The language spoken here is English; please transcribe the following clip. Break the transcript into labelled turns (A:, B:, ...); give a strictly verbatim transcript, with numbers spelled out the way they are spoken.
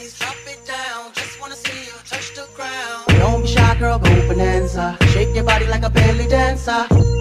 A: please drop it down. Just wanna see you touch the ground.
B: Don't be shy, girl, go bonanza. Shake your body like a belly dancer.